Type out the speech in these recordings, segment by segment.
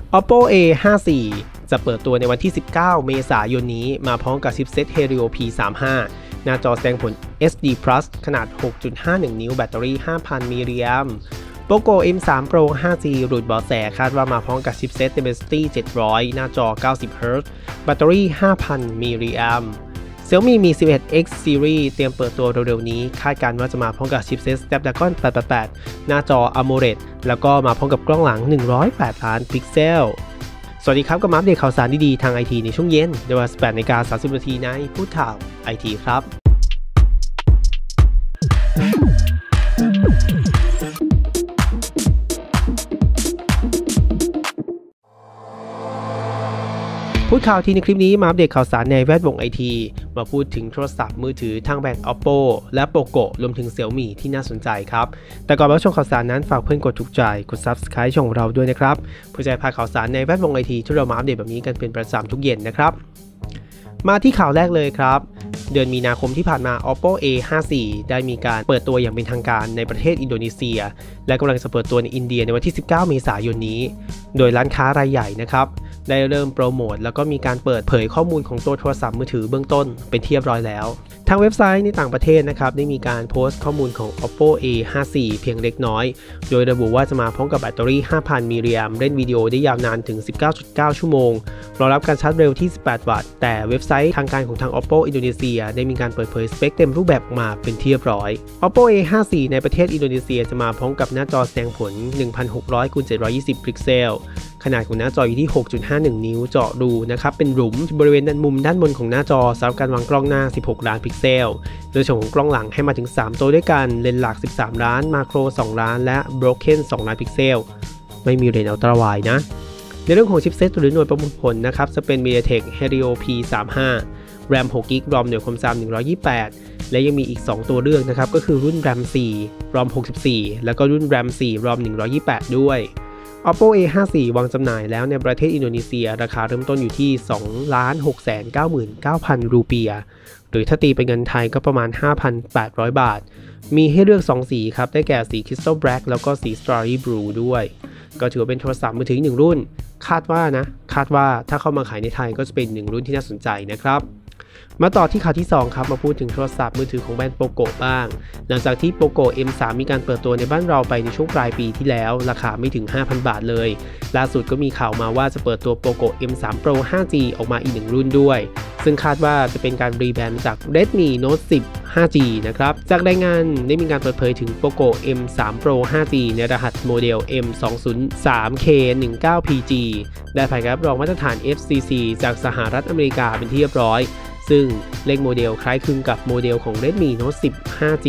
Oppo A54 จะเปิดตัวในวันที่ 19 เมษายนนี้มาพร้อมกับชิปเซ็ต Helio P35 หน้าจอแสดงผล HD Plus ขนาด 6.51 นิ้วแบตเตอรี่ 5,000 มิลลิแอมป์ Poco M3 Pro 5G หลุดเบาะแสคาดว่ามาพร้อมกับชิปเซ็ต Dimensity 700 หน้าจอ 90Hz แบตเตอรี่ 5,000 มิลลิแอมป์ Xiaomi Mi 11X Series เตรียมเปิดตัวเร็วๆนี้คาดการณ์ว่าจะมาพร้อมกับชิปเซ็ต Snapdragon 888 หน้าจอ AMOLED แล้วก็มาพร้อมกับกล้องหลัง 108 ล้านพิกเซลสวัสดีครับกับอัปเดตข่าวสารดีๆทาง IT ในช่วงเย็นในเวลา 18:30 นาทีในพูดข่าว IT ครับพูดข่าวทีในคลิปนี้มาอัปเดตข่าวสารในแวดวง IT มาพูดถึงโทรศัพท์มือถือทางแบรนด์ Oppo และ Poco รวมถึง Xiaomi ที่น่าสนใจครับแต่ก่อนรับชมข่าวสารนั้นฝากเพื่อนกดถูกใจกด Subscribe ช่องของเราด้วยนะครับเพื่อจะพาข่าวสารในแวดวง IT ที่เรามาอัปเดตแบบนี้กันเป็นประจำทุกเย็นนะครับมาที่ข่าวแรกเลยครับเดือนมีนาคมที่ผ่านมา Oppo A54 ได้มีการเปิดตัวอย่างเป็นทางการในประเทศอินโดนีเซียและกำลังจะเปิดตัวในอินเดียในวันที่ 19 เมษายนนี้โดยร้านค้ารายใหญ่นะครับได้เริ่มโปรโมทแล้วก็มีการเปิดเผยข้อมูลของตัวโทรศัพท์มือถือเบื้องต้นเป็นที่เรียบร้อยแล้วทางเว็บไซต์ในต่างประเทศนะครับได้มีการโพสต์ข้อมูลของ Oppo A54 เพียงเล็กน้อยโดยระบุว่าจะมาพร้อมกับแบตเตอรี่ 5,000 มิลลิแอมป์เล่นวิดีโอได้ยาวนานถึง 19.9 ชั่วโมงรองรับการชาร์จเร็วที่ 18 วัตต์แต่เว็บไซต์ทางการของทาง Oppo อินโดนีเซียได้มีการเปิดเผยสเปคเต็มรูปแบบออกมาเป็นที่เรียบร้อย Oppo A54 ในประเทศอินโดนีเซียจะมาพร้อมกับหน้าจอแสดงผล 1600x720 พิกเซลขนาดของหน้าจออยู่ที่ 6.51 นิ้วเจาะรูนะครับเป็นหลุมบริเวณด้านมุมด้านบนของหน้าจอสำหรับการวางกล้องหน้า 16 ล้านพิกเซลโดยส่วนของกล้องหลังให้มาถึง 3 ตัวด้วยกันเลนส์หลัก 13 ล้านมาโคร 2 ล้านและ Broken 2 ล้านพิกเซลไม่มีเลนส์อัลตร้าไวด์นะในเรื่องของชิปเซ็ตหรือหน่วยประมวลผลนะครับจะเป็น MediaTek Helio P35 RAM 6GB ROM หน่วยความจำ128และยังมีอีก 2 ตัวเลือกนะครับก็คือรุ่น RAM 4 ROM 64แล้วก็รุ่น RAM 4 ROM 128ด้วยOppo A54 วางจำหน่ายแล้วในประเทศอินโดนีเซียราคาเริ่มต้นอยู่ที่ 2,699,000 รูเปียห์หรือถ้าตีเป็นเงินไทยก็ประมาณ 5,800 บาทมีให้เลือก 2 สีครับได้แก่สี Crystal Black แล้วก็สี Starry Blue ด้วยก็ถือว่าเป็นโทรศัพท์มือถือ1รุ่นคาดว่าถ้าเข้ามาขายในไทยก็จะเป็น1รุ่นที่น่าสนใจนะครับมาต่อที่ข่าวที่2ครับมาพูดถึงโทรศัพท์มือถือของแบรนด์ Poco บ้างหลังจากที่ Poco M3 มีการเปิดตัวในบ้านเราไปในช่วงปลายปีที่แล้วราคาไม่ถึง 5,000 บาทเลยล่าสุดก็มีข่าวมาว่าจะเปิดตัว Poco M3 Pro 5G ออกมาอีก1รุ่นด้วยซึ่งคาดว่าจะเป็นการรีแบรนด์จาก Redmi Note 10 5G นะครับจากรายงานได้มีการเปิดเผยถึง Poco M3 Pro 5G ในรหัสโมเดล M203K19PG ได้ผ่านการรับรองมาตรฐาน FCC จากสหรัฐอเมริกาเป็นที่เรียบร้อยซึ่งเลขโมเดลคล้ายคลึงกับโมเดลของ Redmi Note 10 5G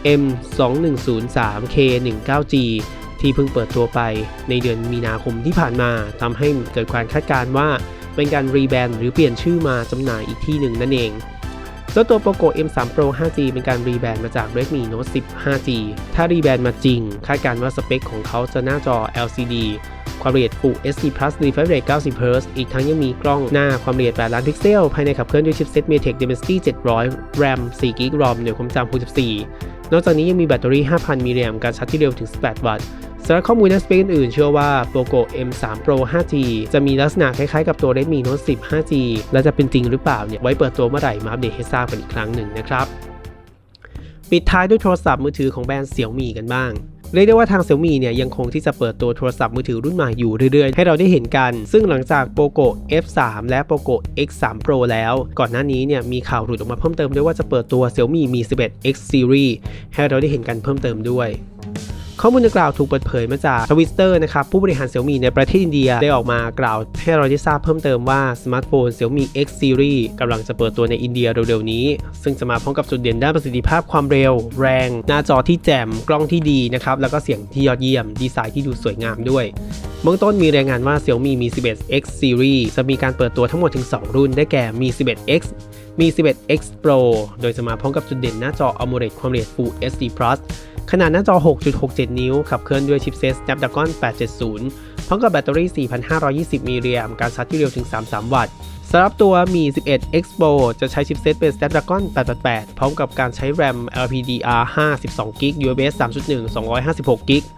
M2103K19G ที่เพิ่งเปิดตัวไปในเดือนมีนาคมที่ผ่านมาทำให้เกิดความคาดการณ์ว่าเป็นการรีแบรนด์หรือเปลี่ยนชื่อมาจำหน่ายอีกที่หนึ่งนั่นเองเจ้าตัว Poco M3 Pro 5G เป็นการรีแบรนด์มาจาก Redmi Note 10 5G ถ้ารีแบรนด์มาจริงคาดการณ์ว่าสเปคของเขาจะหน้าจอ LCDความละเอียด Full HD Plus Refresh Rate 90Hz อีกทั้งยังมีกล้องหน้าความละเอียด 8 ล้านพิกเซลภายในขับเคลื่อนด้วยชิปเซ็ต MediaTek Dimensity 700 RAM 4GB ROM หน่วยความจำ64นอกจากนี้ยังมีแบตเตอรี่ 5,000 มิลลิแอมป์การชาร์จที่เร็วถึง 18 วัตต์สำหรับข้อมูลในสเปคอื่นๆเชื่อว่า Poco M3 Pro 5G จะมีลักษณะคล้ายๆกับตัว Redmi Note 10 5G และจะเป็นจริงหรือเปล่าเนี่ยไว้เปิดตัวเมื่อไหร่มาอัปเดตให้ทราบกันอีกครั้งหนึ่งนะครับปิดท้ายด้วยโทรศัพท์มือถือของแบรนด์ Xiaomi กันบ้างเรียกได้ว่าทาง Xiaomi เนี่ยยังคงที่จะเปิดตัวโทรศัพท์มือถือรุ่นใหม่อยู่เรื่อยๆให้เราได้เห็นกันซึ่งหลังจาก Poco F3 และ Poco X3 Pro แล้วก่อนหน้านี้เนี่ยมีข่าวหลุดออกมาเพิ่มเติมด้วยว่าจะเปิดตัว Xiaomi Mi 11X Series ให้เราได้เห็นกันเพิ่มเติมด้วยข้อมูลดังกล่าวถูกเปิดเผยมาจาก Twitter นะครับผู้บริหาร Xiaomi ในประเทศอินเดียได้ออกมากล่าวให้เราได้ทราบเพิ่มเติมว่าสมาร์ทโฟน Xiaomi X Series กำลังจะเปิดตัวในอินเดียเร็วๆนี้ซึ่งจะมาพร้อมกับจุดเด่นด้านประสิทธิภาพความเร็วแรงหน้าจอที่แจ่มกล้องที่ดีนะครับแล้วก็เสียงที่ยอดเยี่ยมดีไซน์ที่ดูสวยงามด้วยเบื้องต้นมีรายงานว่า Xiaomi Mi 11X Series จะมีการเปิดตัวทั้งหมดถึง2รุ่นได้แก่ Mi 11X Mi 11X Pro โดยจะมาพร้อมกับจุดเด่นหน้าจอ AMOLED ความละเอียด Full HD Plusขนาดหน้าจอ 6.67 นิ้วขับเคลื่อนด้วยชิปเซ็ต Snapdragon 870 พร้อมกับแบตเตอรี่ 4,520 มิลลิแอมป์การชาร์จที่เร็วถึง 33 วัตต์สำหรับตัว Mi 11X Pro จะใช้ชิปเซ็ตเป็น Snapdragon 888 พร้อมกับการใช้ RAM LPDR5 12GB UFS 3.1 256GB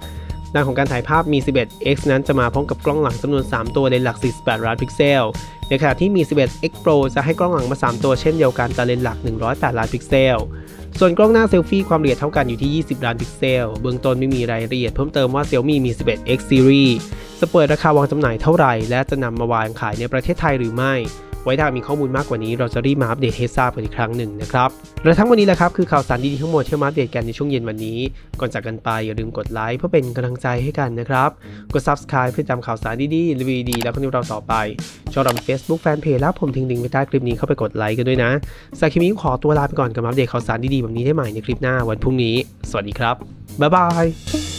ด้านของการถ่ายภาพมี 11X นั้นจะมาพร้อมกับกล้องหลังจำนวน 3 ตัวเลนส์หลัก 48 ล้านพิกเซลในขณะที่มี 11X Pro จะให้กล้องหลังมา 3 ตัวเช่นเดียวกันแต่เลนส์หลัก 108 ล้านพิกเซลส่วนกล้องหน้าเซลฟี่ความละเอียดเท่ากันอยู่ที่ 20 ล้านพิกเซลเบื้องต้นไม่มีรายละเอียดเพิ่มเติมว่า Xiaomi มี 11X Series จะเปิดราคาวางจำหน่ายเท่าไหร่และจะนำมาวางขายในประเทศไทยหรือไม่ไว้ถ้ามีข้อมูลมากกว่านี้เราจะรีบมาอัปเดตให้ทราบกันอีกครั้งหนึ่งนะครับและทั้งวันนี้แหละครับคือข่าวสารดีๆทั้งหมดที่มาอัปเดตกันในช่วงเย็นวันนี้ก่อนจากกันไปอย่าลืมกดไลค์เพื่อเป็นกำลังใจให้กันนะครับกด Subscribe เพื่อจำข่าวสารดีๆรีวิวดีแล้วก็นิวเราต่อไปช่องเรา Facebook Fanpage แล้วผมทิ้งลิงก์ไว้ใต้คลิปนี้เข้าไปกดไลค์กันด้วยนะสำหรับคลิปนี้ขอตัวลาไปก่อนกับอัปเดตข่าวสารดีๆแบบนี้ได้ใหม่ในคลิปหน้าวันพรุ่งนี้สวัสดีครับบ๊ายบาย